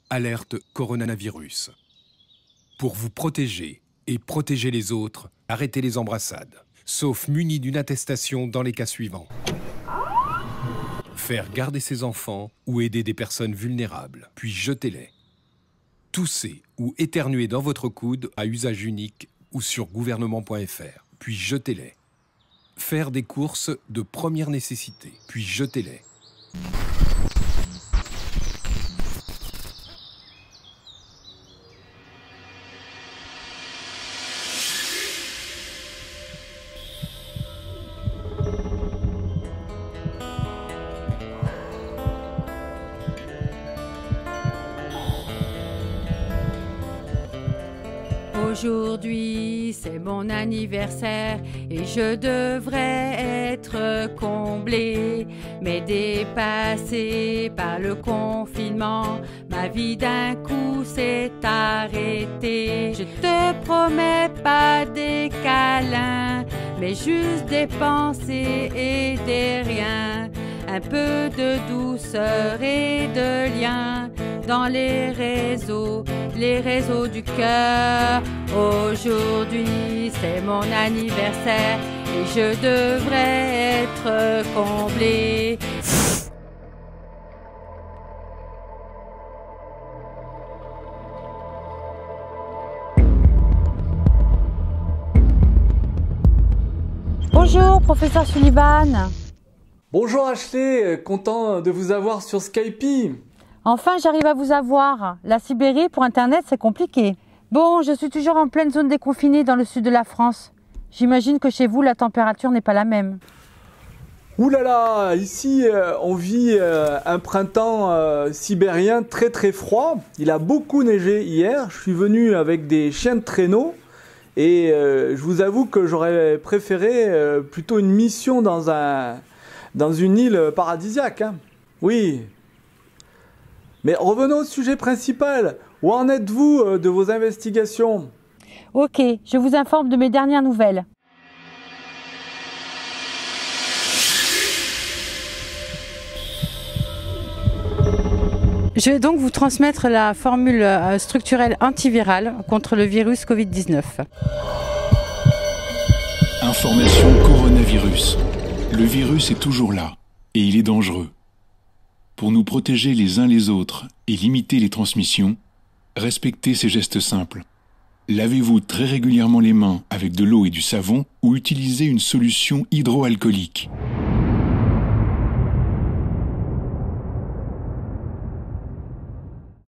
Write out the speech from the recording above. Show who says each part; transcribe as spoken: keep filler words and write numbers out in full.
Speaker 1: Alerte coronavirus. Pour vous protéger et protéger les autres, arrêtez les embrassades, sauf munis d'une attestation dans les cas suivants. Faire garder ses enfants ou aider des personnes vulnérables, puis jetez-les. Tousser ou éternuer dans votre coude à usage unique ou sur gouvernement point F R, puis jetez-les. Faire des courses de première nécessité, puis jetez-les.
Speaker 2: Aujourd'hui, c'est mon anniversaire et je devrais être comblée. Mais dépassée par le confinement, ma vie d'un coup s'est arrêtée. Je te promets pas des câlins, mais juste des pensées et des riens. Un peu de douceur et de lien dans les réseaux, les réseaux du cœur. Aujourd'hui, c'est mon anniversaire et je devrais être comblée.
Speaker 3: Bonjour, professeur Sullivan.
Speaker 4: Bonjour Ashley, content de vous avoir sur Skype.
Speaker 3: Enfin, j'arrive à vous avoir. La Sibérie, pour Internet, c'est compliqué. Bon, je suis toujours en pleine zone déconfinée dans le sud de la France. J'imagine que chez vous, la température n'est pas la même.
Speaker 4: Ouh là là, ici, euh, on vit euh, un printemps euh, sibérien très très froid. Il a beaucoup neigé hier. Je suis venu avec des chiens de traîneau. Et euh, je vous avoue que j'aurais préféré euh, plutôt une mission dans, un, dans une île paradisiaque. Hein. Oui. Mais revenons au sujet principal. Où en êtes-vous euh, de vos investigations?
Speaker 3: Ok, je vous informe de mes dernières nouvelles. Je vais donc vous transmettre la formule structurelle antivirale contre le virus Covid dix-neuf.
Speaker 5: Information coronavirus. Le virus est toujours là et il est dangereux. Pour nous protéger les uns les autres et limiter les transmissions, respectez ces gestes simples. Lavez-vous très régulièrement les mains avec de l'eau et du savon ou utilisez une solution hydroalcoolique.